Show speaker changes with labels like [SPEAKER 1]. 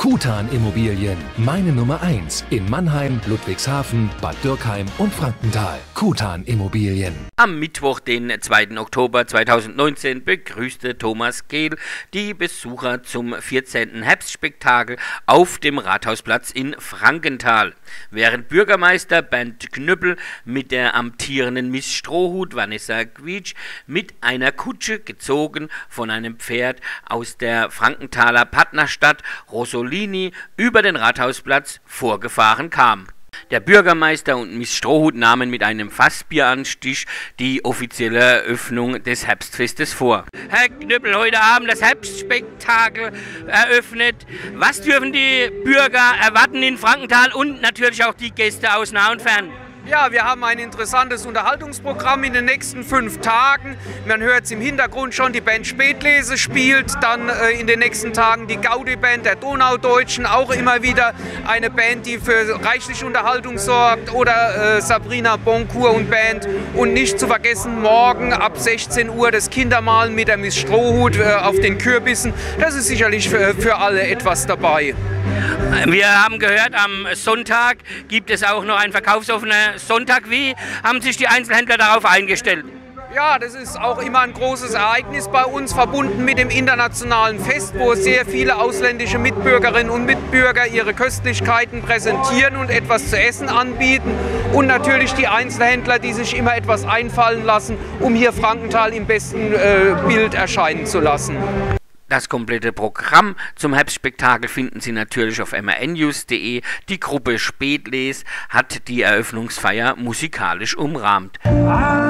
[SPEAKER 1] Kutan Immobilien, meine Nummer 1 in Mannheim, Ludwigshafen, Bad Dürkheim und Frankenthal. Kutan Immobilien.
[SPEAKER 2] Am Mittwoch, den 2. Oktober 2019, begrüßte Thomas Kehl die Besucher zum 14. Herbstspektakel auf dem Rathausplatz in Frankenthal. Während Bürgermeister Bernd Knüppel mit der amtierenden Miss Strohhut Vanessa Quietsch mit einer Kutsche gezogen von einem Pferd aus der Frankenthaler Partnerstadt Rossolini über den Rathausplatz vorgefahren kam. Der Bürgermeister und Miss Strohhut nahmen mit einem Fassbieranstich die offizielle Eröffnung des Herbstfestes vor. Herr Knüppel, heute Abend das Herbstspektakel eröffnet. Was dürfen die Bürger erwarten in Frankenthal und natürlich auch die Gäste aus nah und fern?
[SPEAKER 3] Ja, wir haben ein interessantes Unterhaltungsprogramm in den nächsten 5 Tagen. Man hört es im Hintergrund schon, die Band Spätlese spielt. Dann in den nächsten Tagen die Gaudi-Band der Donaudeutschen, auch immer wieder eine Band, die für reichlich Unterhaltung sorgt. Oder Sabrina Boncourt und Band. Und nicht zu vergessen, morgen ab 16 Uhr das Kindermalen mit der Miss Strohhut auf den Kürbissen. Das ist sicherlich für alle etwas dabei.
[SPEAKER 2] Wir haben gehört, am Sonntag gibt es auch noch einen verkaufsoffenen Sonntag. Wie haben sich die Einzelhändler darauf eingestellt?
[SPEAKER 3] Ja, das ist auch immer ein großes Ereignis bei uns, verbunden mit dem internationalen Fest, wo sehr viele ausländische Mitbürgerinnen und Mitbürger ihre Köstlichkeiten präsentieren und etwas zu essen anbieten. Und natürlich die Einzelhändler, die sich immer etwas einfallen lassen, um hier Frankenthal im besten Bild erscheinen zu lassen.
[SPEAKER 2] Das komplette Programm zum Herbstspektakel finden Sie natürlich auf mrnnews.de. Die Gruppe Spätles hat die Eröffnungsfeier musikalisch umrahmt.